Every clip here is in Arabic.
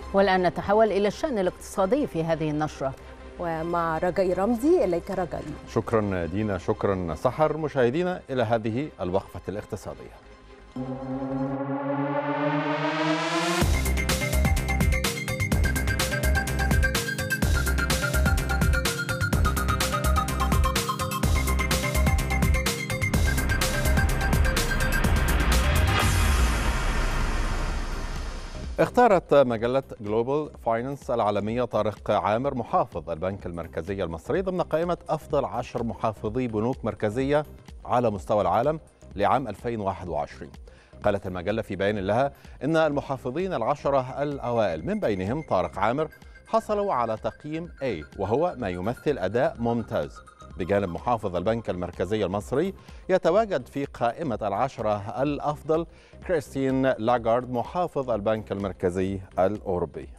والآن نتحول إلى الشأن الاقتصادي في هذه النشرة، ومع رجاء رمزي. إليك رجاء. شكرا دينا، شكرا سحر. مشاهدينا إلى هذه الوقفة الاقتصادية. اختارت مجلة جلوبال فاينانس العالمية طارق عامر محافظ البنك المركزي المصري ضمن قائمة أفضل 10 محافظي بنوك مركزية على مستوى العالم لعام 2021. قالت المجلة في بيان لها إن المحافظين العشرة الأوائل من بينهم طارق عامر حصلوا على تقييم A، وهو ما يمثل أداء ممتاز، بجانب محافظ البنك المركزي المصري يتواجد في قائمة العشرة الأفضل كريستين لاغارد محافظ البنك المركزي الأوروبي.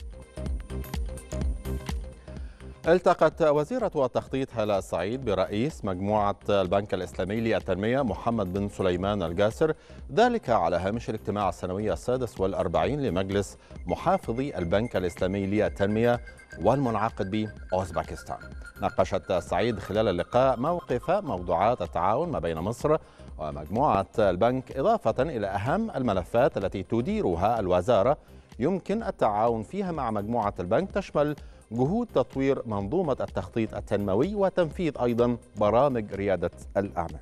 التقت وزيرة التخطيط هالة السعيد برئيس مجموعة البنك الإسلامي للتنمية محمد بن سليمان الجاسر، ذلك على هامش الاجتماع السنوي السادس والأربعين لمجلس محافظي البنك الإسلامي للتنمية والمنعقد بأوزبكستان. ناقشت السعيد خلال اللقاء موضوعات التعاون ما بين مصر ومجموعة البنك، إضافة إلى أهم الملفات التي تديرها الوزارة يمكن التعاون فيها مع مجموعة البنك، تشمل جهود تطوير منظومة التخطيط التنموي وتنفيذ أيضا برامج ريادة الأعمال.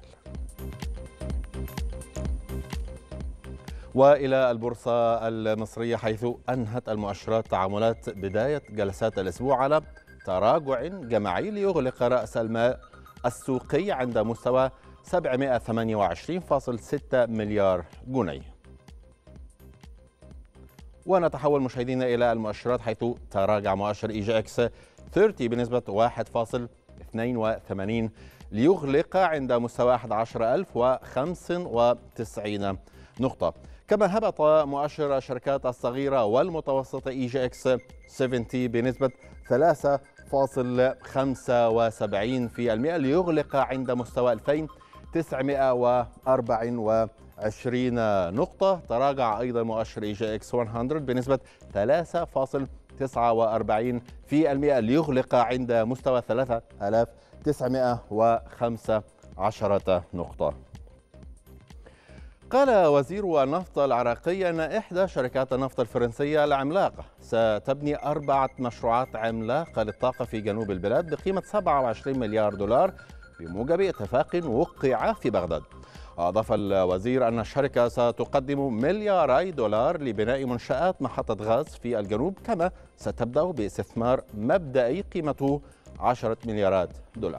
وإلى البورصة المصرية، حيث أنهت المؤشرات تعاملات بداية جلسات الأسبوع على تراجع جماعي ليغلق رأس المال السوقي عند مستوى 728.6 مليار جنيه. ونتحول مشاهدينا إلى المؤشرات، حيث تراجع مؤشر EGX 30 بنسبة 1.82 ليغلق عند مستوى 11,095 نقطة. كما هبط مؤشر الشركات الصغيرة والمتوسطة EGX 70 بنسبة 3.75% ليغلق عند مستوى 2,924 نقطة. تراجع أيضا مؤشر EGX 100 بنسبة 3.49% ليغلق عند مستوى 3,915 نقطة. قال وزير النفط العراقي أن إحدى شركات النفط الفرنسية العملاقة ستبني 4 مشروعات عملاقة للطاقة في جنوب البلاد بقيمة 27 مليار دولار بموجب اتفاق وقع في بغداد. أضاف الوزير أن الشركة ستقدم ملياري دولار لبناء منشآت محطة غاز في الجنوب، كما ستبدأ باستثمار مبدئي قيمته 10 مليارات دولار.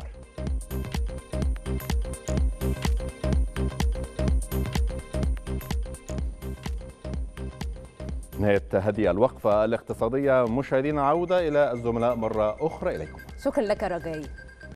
نهاية هذه الوقفة الاقتصادية. مشاهدينا، عودة إلى الزملاء مرة أخرى. إليكم. شكرا لك رجاء.